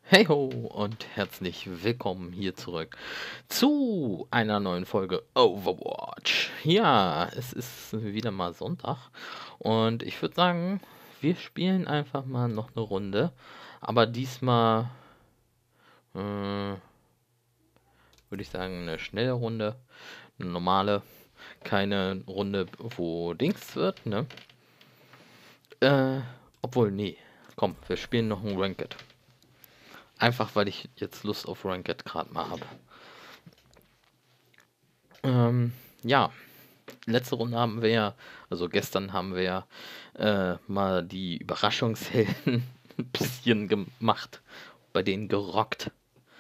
Hey ho und herzlich willkommen hier zurück zu einer neuen Folge Overwatch. Ja, es ist wieder mal Sonntag und ich würde sagen, wir spielen einfach mal noch eine Runde, aber diesmal würde ich sagen eine schnelle Runde, eine normale, keine Runde, wo Dings wird, ne? Äh, obwohl, nee, komm, wir spielen noch ein Ranked. Einfach weil ich jetzt Lust auf Ranked gerade mal habe. Ja, letzte Runde haben wir ja, also gestern haben wir ja mal die Überraschungshelden ein bisschen gemacht, bei denen gerockt.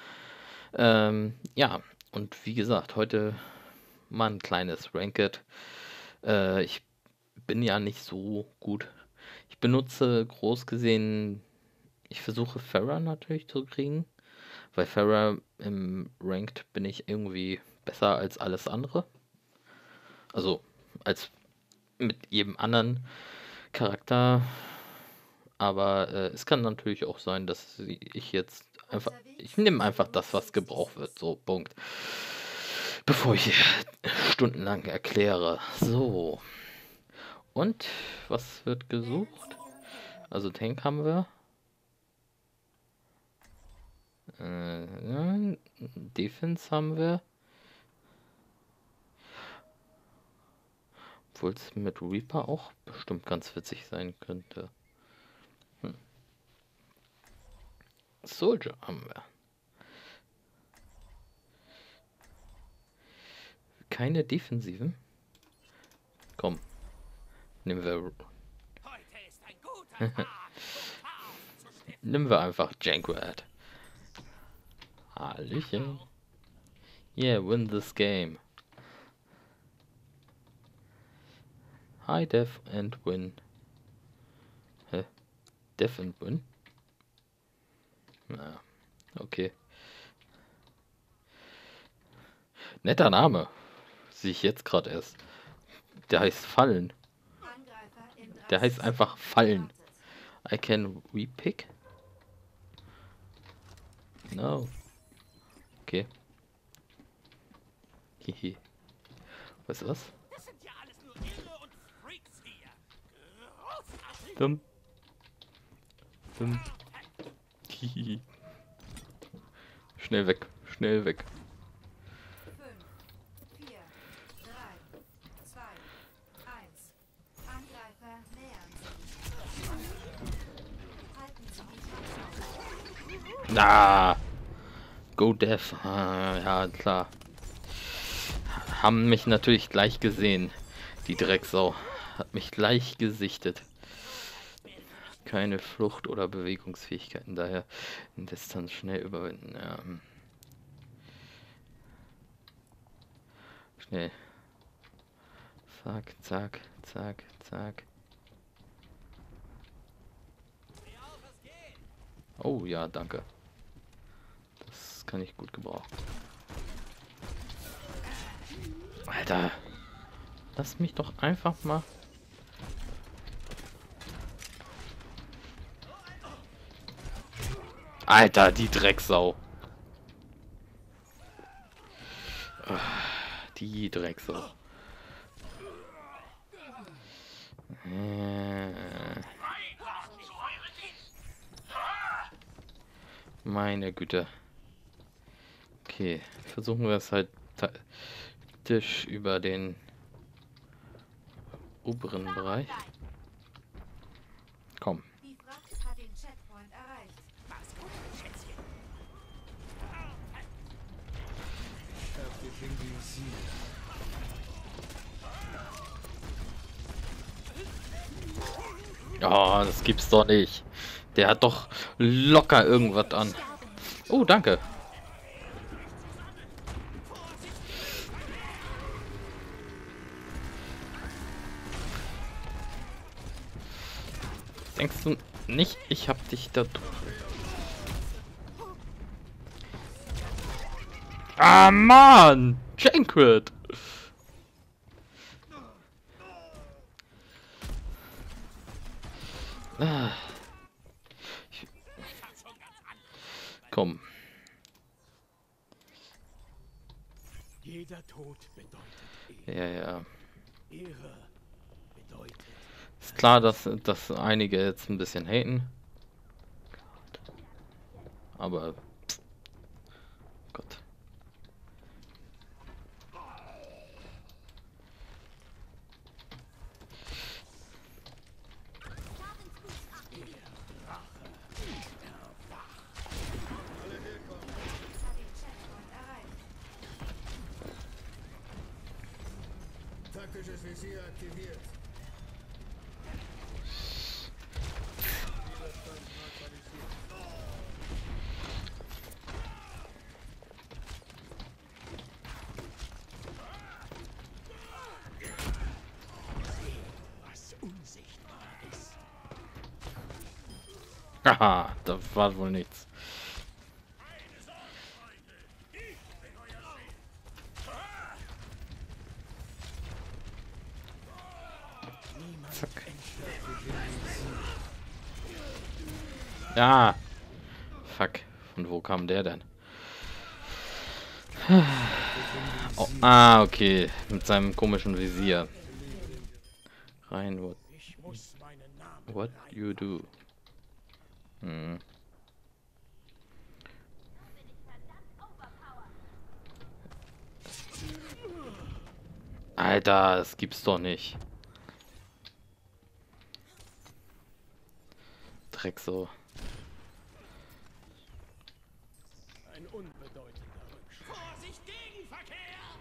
Ja, und wie gesagt, heute mal ein kleines Ranked. Ich bin ja nicht so gut. Ich benutze groß gesehen, ich versuche Pharah natürlich zu kriegen, weil Pharah im Ranked bin ich irgendwie besser als alles andere. Also als mit jedem anderen Charakter, aber es kann natürlich auch sein, dass ich jetzt einfach, ich nehme einfach das, was gebraucht wird, so, Punkt. Bevor ich stundenlang erkläre. So, und was wird gesucht? Also Tank haben wir. Defense haben wir. Obwohl es mit Reaper auch bestimmt ganz witzig sein könnte. Soldier haben wir. Keine Defensiven. Komm, nehmen wir. Nehmen wir einfach Jankrat. Hallöchen. Yeah, win this game. High def and win. Hä? Def and win? Na, okay. Netter Name. Sehe ich jetzt gerade erst. Der heißt Fallen. Der heißt einfach Fallen. I can repick? No. Okay. Hihi. Was ist das? Dumm. Dumm. Hihi. Schnell weg. Schnell weg. Na. Go Dev. Ja, klar. Haben mich natürlich gleich gesehen. Die Drecksau. Hat mich gleich gesichtet. Keine Flucht- oder Bewegungsfähigkeiten, daher in Distanz schnell überwinden. Ja. Schnell. Zack, zack, zack, zack. Oh ja, danke. Das kann ich gut gebrauchen. Alter. Lass mich doch einfach mal. Alter, die Drecksau. Die Drecksau. Meine Güte. Okay, versuchen wir es halt taktisch über den oberen Bereich. Komm. Die Fracht hat den Checkpoint erreicht. Mach's gut, Schätzchen. Oh, das gibt's doch nicht. Der hat doch locker irgendwas an. Oh, danke. Denkst du nicht, ich hab dich da... Ah, Mann! Jankrat! Ah. komm. Jeder Tod bedeutet Ja, ja. Ehre bedeutet. Ist klar, dass einige jetzt ein bisschen haten. Aber Gott. Taktisches Visier aktiviert. Was unsichtbar ist. Haha, da war wohl nichts. Zack. Ja. Fuck. Von wo kam der denn? Oh, okay. Mit seinem komischen Visier. Rein, Ich muss meinen Namen what you do? Hm. Alter, das gibt's doch nicht. Dreck so. ein unbedeutender Rückschritt. Vorsicht, Gegenverkehr!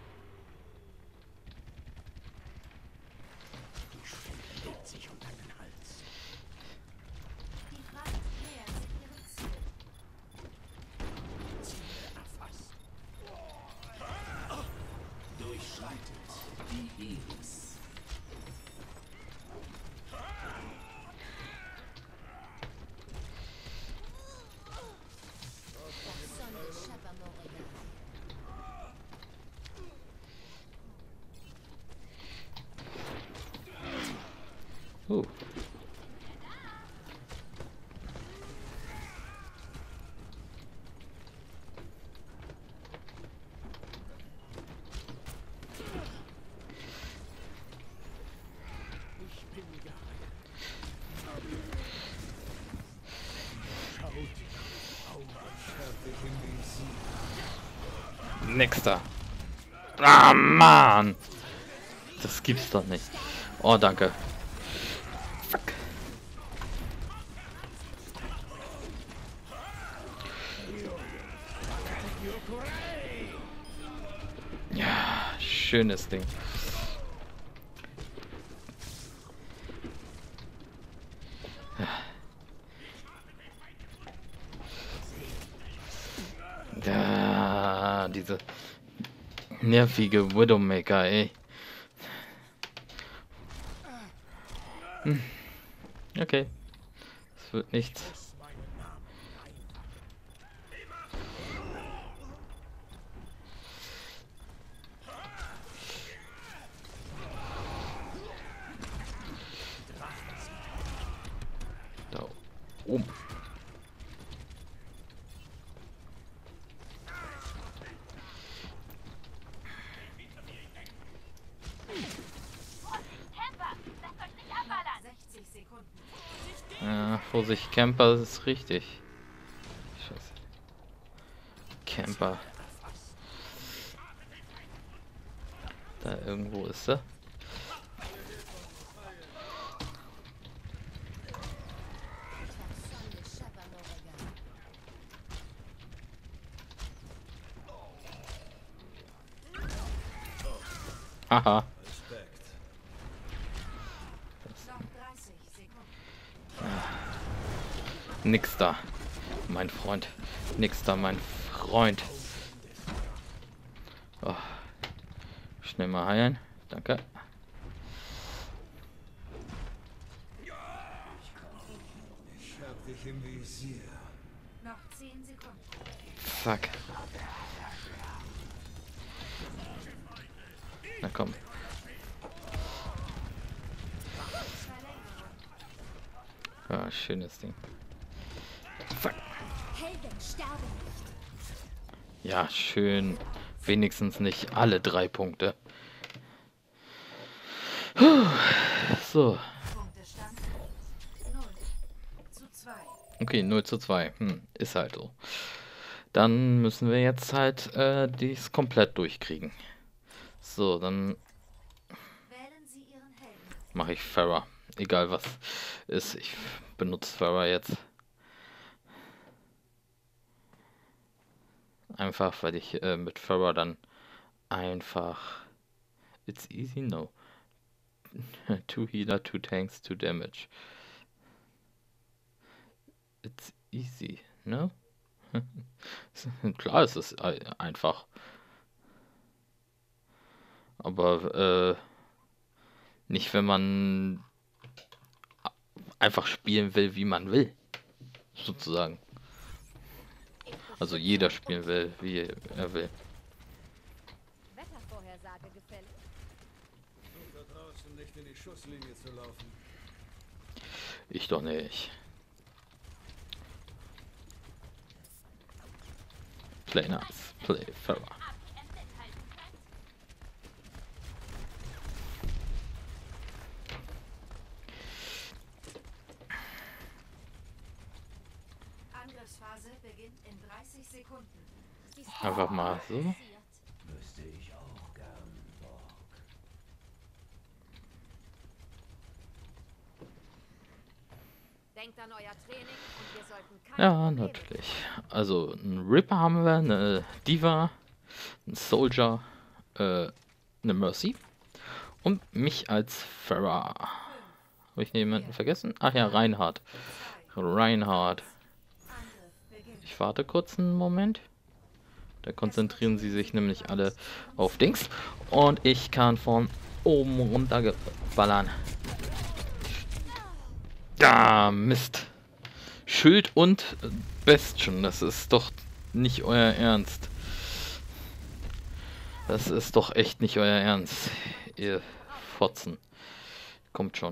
Die Schwelle legt sich um deinen Hals. Die Fracht nähert sich ihrem Ziel. Ziele erfasst. Durchschreitet die Iris. Oh. Ich bin geheilt. Schaut Augen. Nächster. Ah, Mann. Das gibt's doch nicht. Oh, danke. Fuck. Ja, schönes Ding. Ja, diese nervige Widowmaker, ey. Okay. Es wird nichts. muss meinen Namen reinmachen. Da oben. Camper, lasst euch nicht abballern! 60 Sekunden. Ja, Vorsicht, Camper, das ist richtig. Scheiße. Camper. Da irgendwo ist er. Haha. Noch 30 Sekunden. Nix da, mein Freund. Nix da, mein Freund. Oh. Schnell mal heilen. Danke. Ich hab dich im Visier. Noch 10 Sekunden. Fuck. Na komm. Verlängerung. Ja, schönes Ding. Fuck. Helden sterben nicht. Ja, schön. Wenigstens nicht alle 3 Punkte. So. Punktestand 0:2. Okay, 0:2. Ist halt so. Dann müssen wir jetzt halt dies komplett durchkriegen. So, dann Wählen Sie Ihren Helden. mache ich Pharah. Egal was ist, ich benutze Pharah jetzt. Einfach, weil ich mit Pharah dann einfach... It's easy? No. 2 Healer, 2 Tanks, 2 Damage. It's easy, no? Klar, es ist einfach. Aber nicht, wenn man einfach spielen will, wie man will. Sozusagen. Also jeder spielen will, wie er will. Wettervorhersage gefällig. Du vertraust ihm nicht in die Schusslinie zu laufen. Ich doch nicht. Play nice. Play Pharah. Angriffsphase beginnt in 30 Sekunden. Einfach mal so. Wüsste ich auch gern, Borg. Denkt an euer Training und wir sollten keine Ja, Probleme natürlich. Also, einen Ripper haben wir, eine Diva, einen Soldier, eine Mercy und mich als Pharah. Habe ich jemanden vergessen? Ach ja, Reinhardt. Reinhardt. Angriff beginnt. Ich warte kurz einen Moment. Da konzentrieren sie sich nämlich alle auf Dings. Und ich kann von oben runter ballern. Ja, Mist. Schild und Bastion, das ist doch nicht euer Ernst. Das ist doch echt nicht euer Ernst, ihr Fotzen. Kommt schon.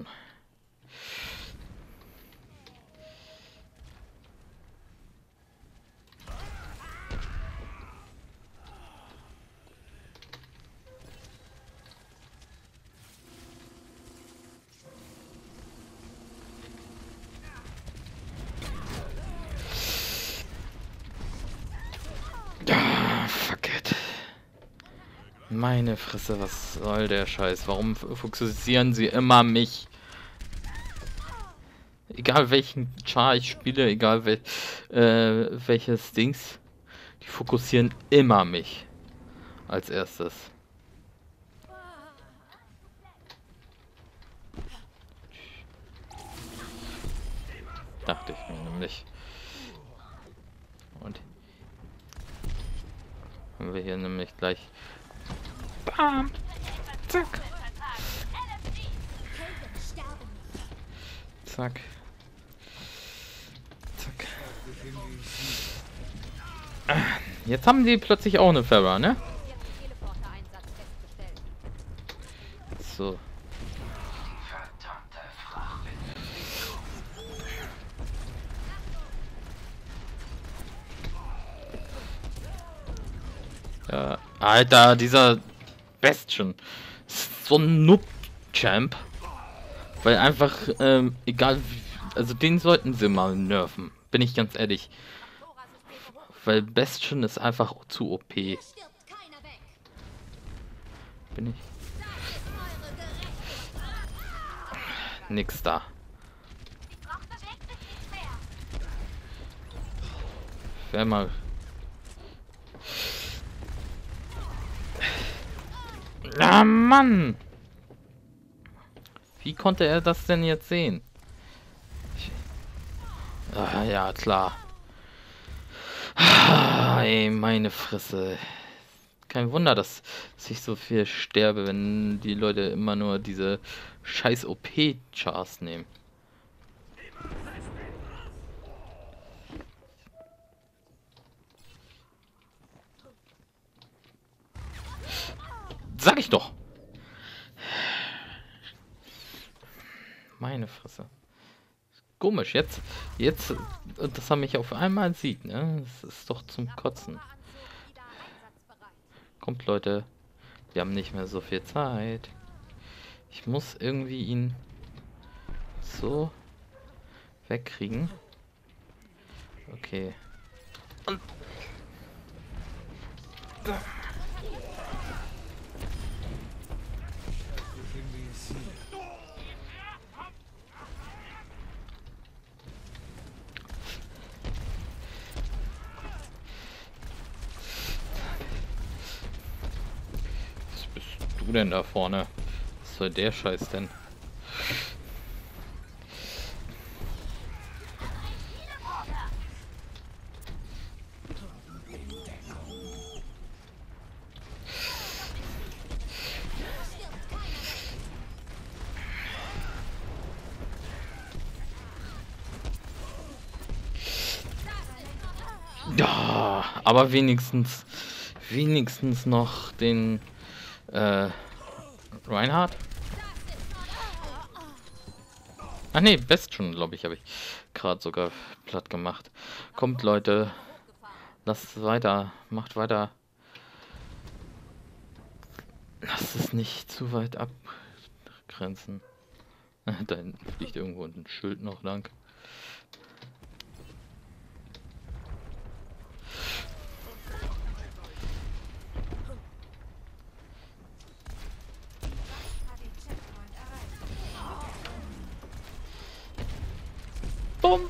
Fuck it. Meine Fresse, was soll der Scheiß? Warum fokussieren sie immer mich? Egal welchen Char ich spiele, egal welches Dings, die fokussieren immer mich als erstes. Dachte ich mir nämlich. Und haben wir hier nämlich gleich. Bam! Zack! Helden sterben nicht. Zack. Zack. Jetzt haben die plötzlich auch eine Pharah, ne? Teleporter-Einsatz festgestellt. So. Ja, Alter, dieser Bastion ist so ein Noob-Champ. Weil einfach, egal wie, also den sollten sie mal nerven. Bin ich ganz ehrlich. Weil Bastion ist einfach zu OP. Stirbt keiner weg. Bin ich. Das ist eure Gerechtigkeit. Nix da. Wär mal. Ah, Mann! Wie konnte er das denn jetzt sehen? Ah, ja, klar. Ah, ey, meine Fresse. Kein Wunder, dass ich so viel sterbe, wenn die Leute immer nur diese scheiß OP-Chars nehmen. Sag ich doch! Meine Fresse. Komisch, jetzt Jetzt, dass er mich auf einmal sieht, ne? Das ist doch zum Kotzen. Kommt, Leute. Wir haben nicht mehr so viel Zeit. Ich muss irgendwie ihn so wegkriegen. Okay. Und was bist du denn da vorne? Was soll der Scheiß denn? Ja, aber wenigstens noch den Reinhardt. Ach nee, Best schon, glaube ich, habe ich gerade sogar platt gemacht. Kommt, Leute, lasst weiter, macht weiter. Lasst es nicht zu weit abgrenzen. Da hinten fliegt irgendwo ein Schild noch lang. Bumm!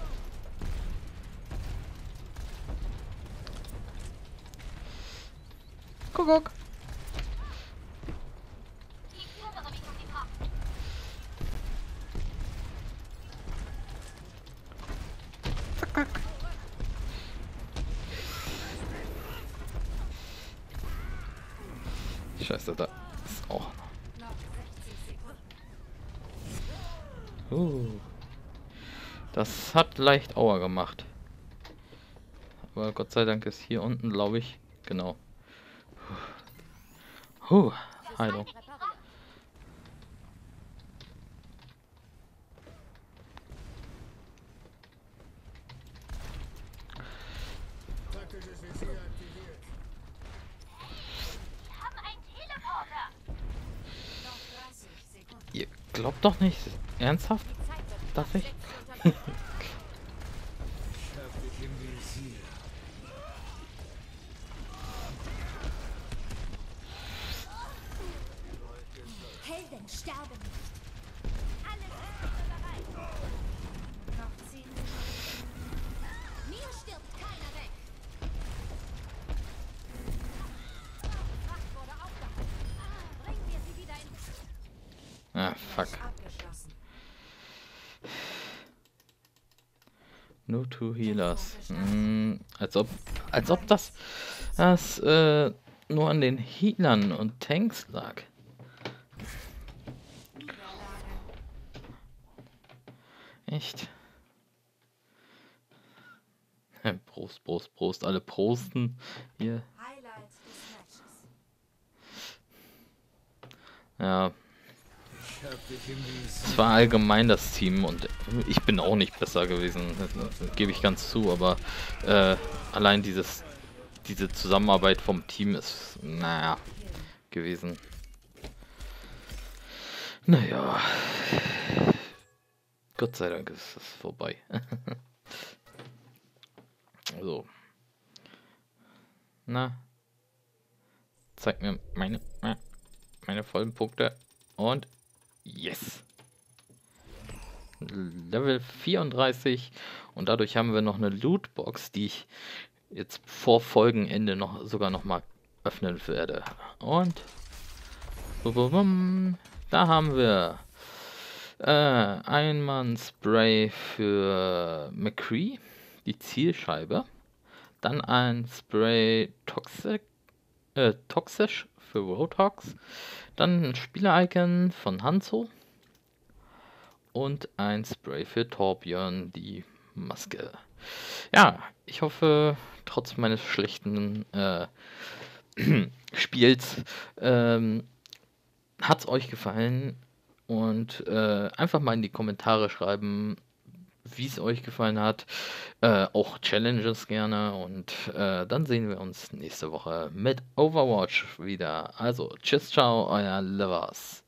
Kuckuck! Scheiße, da ist auch noch. Das hat leicht Aua gemacht. Aber Gott sei Dank ist hier unten, glaube ich, genau. Heilung. Taktisches Visier aktiviert. Wir haben einen Teleporter. Ihr glaubt doch nicht. Ernsthaft? Darf ich? Ich hab dich im Visier. Helden sterben nicht. Alles ist bereit. Noch 10 Minuten. Mir stirbt keiner weg. Fracht wurde aufgehalten. Bringen wir sie wieder in Ah, fuck. abgeschlossen. No two healers. Als ob das nur an den Healern und Tanks lag. Echt? Prost, Prost, Prost. Alle prosten hier. Highlight des Matches. Ja, Ich hab dich im Visier. es war allgemein das Team und ich bin auch nicht besser gewesen, das gebe ich ganz zu, aber allein diese Zusammenarbeit vom Team ist, naja, gewesen. Naja, Gott sei Dank ist es vorbei. So. Na, zeig mir meine vollen Punkte und yes. Level 34 und dadurch haben wir noch eine Lootbox, die ich jetzt vor Folgenende sogar noch mal öffnen werde. Und da haben wir Einmann-Spray für McCree, die Zielscheibe, dann ein Spray toxisch für Roadhogs, dann ein Spieler-Icon von Hanzo und ein Spray für Torbjörn, die Maske. Ja, ich hoffe, trotz meines schlechten Spiels hat es euch gefallen und einfach mal in die Kommentare schreiben, wie es euch gefallen hat. Auch Challenges gerne. Und dann sehen wir uns nächste Woche mit Overwatch wieder. Also, tschüss, ciao, euer Livers.